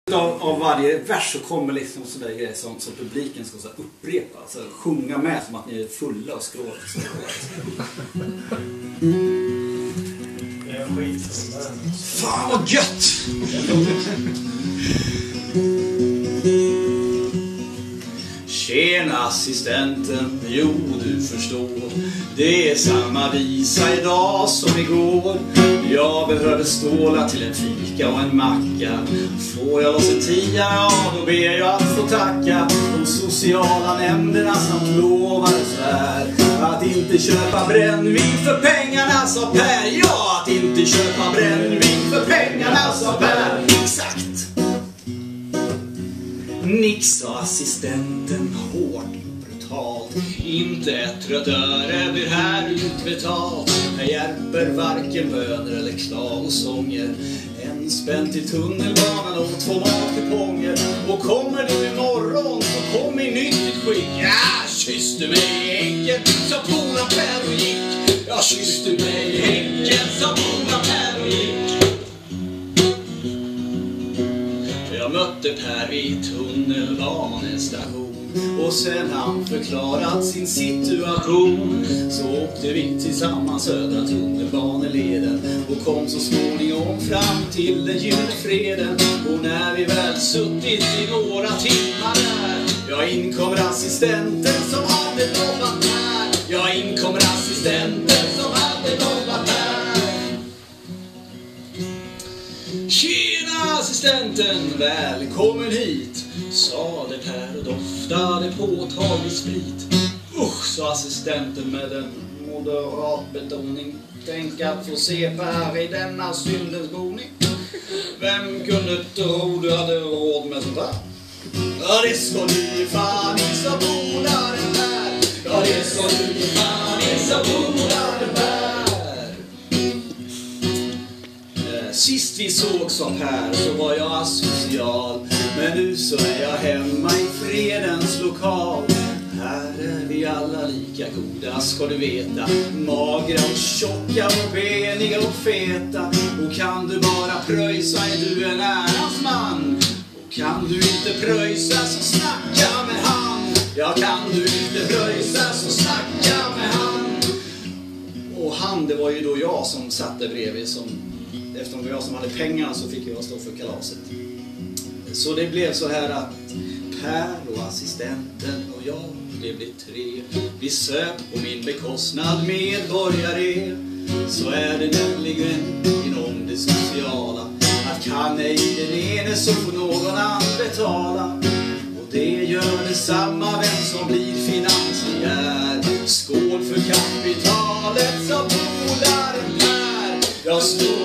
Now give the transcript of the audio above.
Av varje vers så kommer liksom sådär grejer som publiken ska så upprepa. Alltså sjunga med som att ni är fulla och skrål. Det är skit. Fan vad gött! Tjena assistenten, jo du förstår. Det är samma visa idag som igår. Jag behöver ståla till en fika och en macka. Får jag loss en tia, ja då ber jag att få tacka de sociala nämnderna samt lovar svär att inte köpa brännvin för pengarna, sa Per. Ja, att inte köpa brännvin för pengarna, sa Per. Exakt! Nick, sa assistenten hårt och brutalt. Inte ett rött öre blir här utbetalt. Jag hjälper varken böner eller klagosånger. En spänn till tunnelbanan och 2 matkuponger. Och kommer du imorgon så kom i nyttigt skick. Ja, kysste mig i häcken, sa Pola Per och gick. Ja, kysste mig i häcken, sa Pola Per och gick. Jag mötte Per vid tunnelbanestation. Och sen han förklarat sin situation så åkte vi tillsammans södra tunnelbaneleden och kom så småningom fram till den gyllene freden. Och när vi väl suttit i några timmar där, ja, inkommer assistenten som hade lovat här. Ja, inkommer assistenten som hade lovat här. Tjena assistenten, välkommen hit, sade Per och doftade påtaglig sprit. Usch, sa assistenten med en moderat betoning. Tänk att få se Per i denna syndens boning. Vem kunde tro du hade råd med sånt där? Ja, det ska du fan i, sa polaren Per. Ja, det ska du fan i, sa polaren Per. Sist vi såg, sa Per, så var jag asocial. Men nu så är jag hemma i fredens lokal. Här är vi alla lika goda, ska du veta. Magra och tjocka och beniga och feta. Och kan du bara pröjsa är du en ärans man. Och kan du inte pröjsa så snacka med han. Ja, kan du inte pröjsa så snacka med han. Och han, det var ju då jag som satte bredvid som... Eftersom det var jag som hade pengarna så fick jag stå för kalaset. Så det blev så här att Per och assistenten och jag, det blev 3. Vi söp på min bekostnad medborgare. Så är det nämligen inom det sociala. Att kan ej den ene så får någon annan betala. Och det gör detsamma vem som blir finansiär. Skål för kapitalet, sa polaren Per. Jag står